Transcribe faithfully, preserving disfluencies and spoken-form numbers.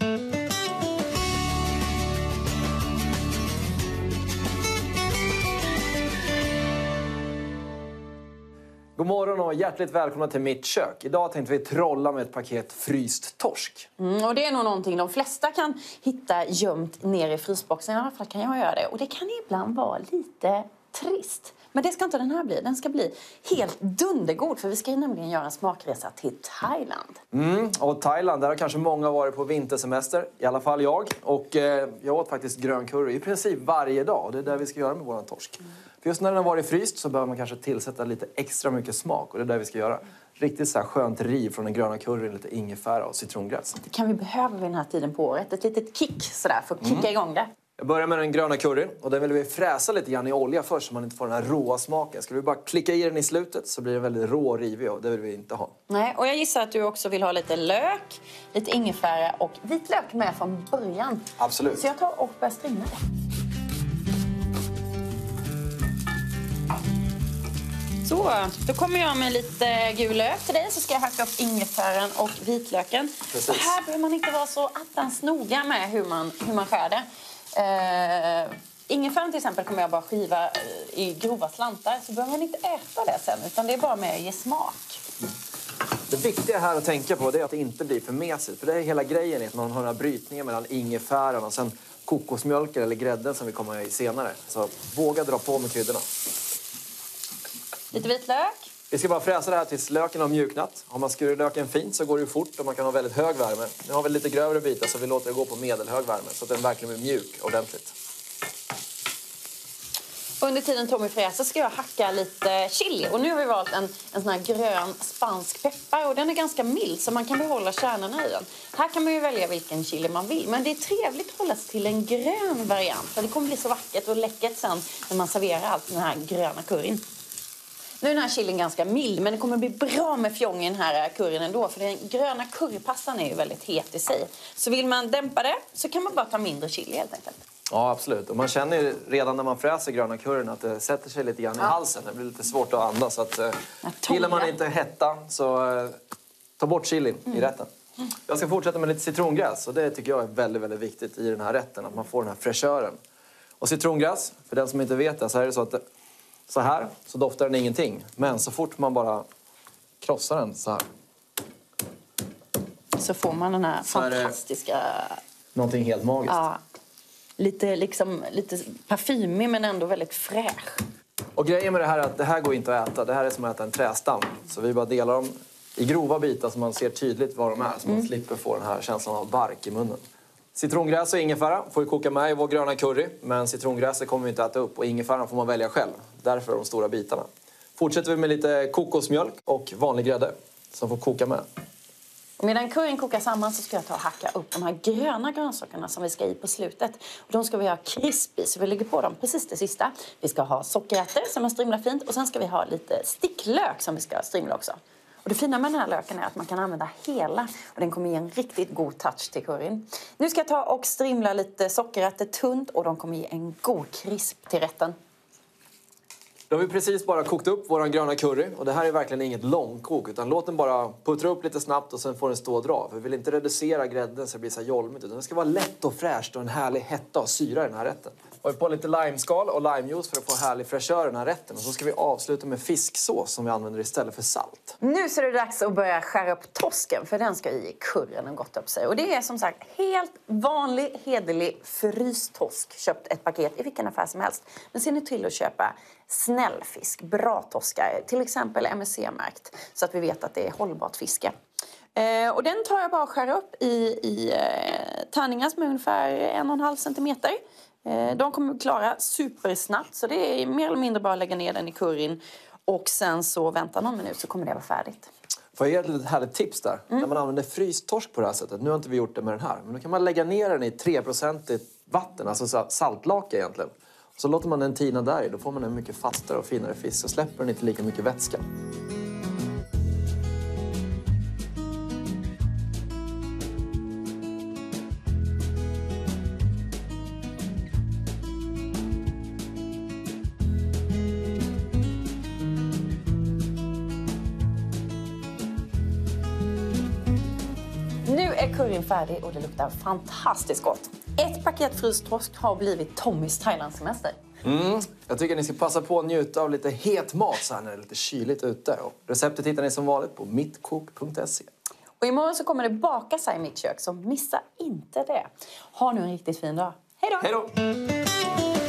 God morgon och hjärtligt välkomna till mitt kök. Idag tänkte vi trolla med ett paket fryst torsk. Mm, och det är nog någonting de flesta kan hitta gömt ner i frysboxen. I alla fall kan jag göra det. Och det kan ibland vara lite trist. Men det ska inte den här bli. Den ska bli helt dundergod. För vi ska ju nämligen göra en smakresa till Thailand. Mm, och Thailand, där har kanske många varit på vintersemester. I alla fall jag. Och eh, jag åt faktiskt grön curry i princip varje dag. Och det är det vi ska göra med våran torsk. Mm. För just när den har varit fryst så behöver man kanske tillsätta lite extra mycket smak. Och det är det vi ska göra. Riktigt så här skönt riv från den gröna curryn, lite ingefära och citrongräs. Det kan vi behöva vid den här tiden på året. Ett litet kick sådär för att kicka mm. igång det. Jag börjar med den gröna curryn. Och den vill vi fräsa lite grann i olja först så man inte får den här råa smaken. Ska vi bara klicka i den i slutet så blir den väldigt rå och rivig och det vill vi inte ha. Nej, och jag gissar att du också vill ha lite lök, lite ingefära och vitlök med från början. Absolut. Så jag tar och börjar strimla det. Så, då kommer jag med lite gul lök till dig. Så ska jag hacka upp ingefäran och vitlöken. Precis. Och här behöver man inte vara så attans noga med hur man, hur man skär det. Uh, ingefäran till exempel kommer jag bara skiva i grova slantar. Så behöver man inte äta det sen. Utan det är bara med att ge smak. Det viktiga här att tänka på det är att det inte blir för mesigt. För det är hela grejen att man har den här brytningen mellan ingefäran och sen kokosmjölken eller grädden som vi kommer i senare. Så våga dra på med kryddorna. Lite vitlök. Vi ska bara fräsa det här tills löken har mjuknat. Har man skurit löken fint så går det ju fort och man kan ha väldigt hög värme. Nu har vi lite grövre bitar så vi låter det gå på medelhög värme så att den verkligen blir mjuk ordentligt. Under tiden Tommy fräser ska jag hacka lite chili. Och nu har vi valt en, en sån här grön spansk peppar. Och den är ganska mild så man kan behålla kärnorna i den. Här kan man ju välja vilken chili man vill. Men det är trevligt att hålla sig till en grön variant. För det kommer bli så vackert och läckert sen när man serverar allt den här gröna curryn. Nu är den här chilin ganska mild, men det kommer bli bra med fjong i den här curryn ändå. För den gröna currypastan är ju väldigt het i sig. Så vill man dämpa det så kan man bara ta mindre chili helt enkelt. Ja, absolut. Och man känner ju redan när man fräser gröna curryn att det sätter sig lite grann i ja. halsen. Det blir lite svårt att andas. Så att, eh, gillar man inte hetta så eh, ta bort chilin mm. i rätten. Mm. Jag ska fortsätta med lite citrongräs. Och det tycker jag är väldigt, väldigt viktigt i den här rätten. Att man får den här fräschören. Och citrongräs, för den som inte vet det, så är det så att... Det, Så här, så doftar den ingenting. Men så fort man bara krossar den så här. Så får man den här fantastiska... Någonting helt magiskt. Ja, lite, liksom, lite parfymig men ändå väldigt fräsch. Och grejen med det här är att det här går inte att äta. Det här är som att äta en trästam. Så vi bara delar dem i grova bitar så man ser tydligt vad de är. Så man mm. slipper få den här känslan av bark i munnen. Citrongräs och ingefära får ju koka med i vår gröna curry. Men citrongräset kommer vi inte äta upp och ingefäran får man välja själv. Därför de stora bitarna. Fortsätter vi med lite kokosmjölk och vanlig grädde som får koka med. Och medan curryn kokar samman så ska jag ta och hacka upp de här gröna grönsakerna som vi ska i på slutet. Och de ska vi ha krispig så vi lägger på dem precis det sista. Vi ska ha sockerärtor som man strimlar fint och sen ska vi ha lite sticklök som vi ska strimla också. Och det fina med den här löken är att man kan använda hela och den kommer ge en riktigt god touch till curryn. Nu ska jag ta och strimla lite sockerärtor tunt och de kommer ge en god krisp till rätten. Då har vi precis bara kokt upp vår gröna curry. Och det här är verkligen inget långkok. Utan låt den bara puttra upp lite snabbt och sen får den stå och dra. För vi vill inte reducera grädden så det blir så jolmigt. Utan det ska vara lätt och fräscht och en härlig hetta och syra i den här rätten. Och vi på lite limeskal och limejuice för att få härlig fräschör i den här rätten. Och så ska vi avsluta med fisksås som vi använder istället för salt. Nu så är det dags att börja skära upp torsken. För den ska i curryn och gott upp sig. Och det är som sagt helt vanlig, hederlig frystorsk. Köpt ett paket i vilken affär som helst. Men se nu till att köpa snällfisk, bra torskar, till exempel M S C-märkt så att vi vet att det är hållbart fiske. Eh, och den tar jag bara och skär upp i, i eh, tärningar som är ungefär en och en halv centimeter. Eh, de kommer klara supersnabbt så det är mer eller mindre bara att lägga ner den i curryn och sen så vänta någon minut så kommer det vara färdigt. Får jag ge ett litet härligt tips där? Mm. När man använder frystorsk på det här sättet, nu har inte vi gjort det med den här, men då kan man lägga ner den i tre procent vatten, alltså saltlake egentligen. Så låter man den tina där i, då får man en mycket fastare och finare fisk. Så släpper den inte lika mycket vätska. curryn färdig och det luktar fantastiskt gott. Ett paket frystorsk har blivit Tommys Thailandsemester. Mm. Jag tycker ni ska passa på att njuta av lite het mat så här när det är lite kyligt ute. Och receptet hittar ni som vanligt på mittkok punkt se. Och imorgon så kommer det bakas här i mitt kök, så missa inte det. Ha nu en riktigt fin dag. Hej då! Hej då!